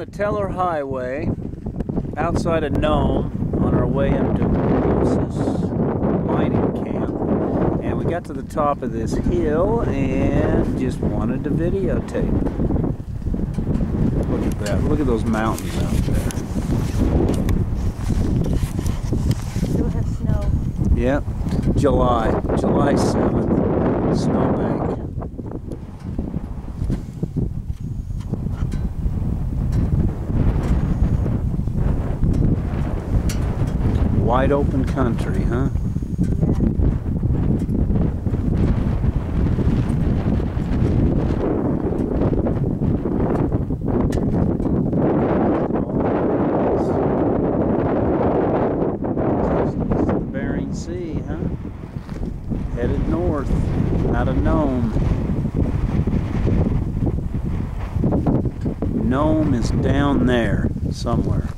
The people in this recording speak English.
the Teller Highway outside of Nome on our way up to Moses mining camp, and we got to the top of this hill and just wanted to videotape. Look at that. Look at those mountains out there. Still have snow. Yep. July 7th, snowbank. Wide open country, huh? Bering Sea, huh? Headed north out of Nome. Nome is down there somewhere.